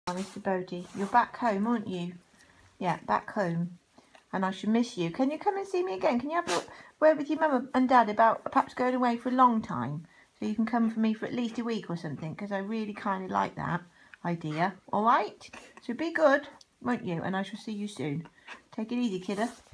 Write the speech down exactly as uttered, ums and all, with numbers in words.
Mister Bodhi, you're back home, aren't you? Yeah, back home. And I should miss you. Can you come and see me again? Can you have a word with your mum and dad about perhaps going away for a long time? So you can come for me for at least a week or something, because I really kind of like that idea. All right? So be good, won't you? And I shall see you soon. Take it easy, kiddo.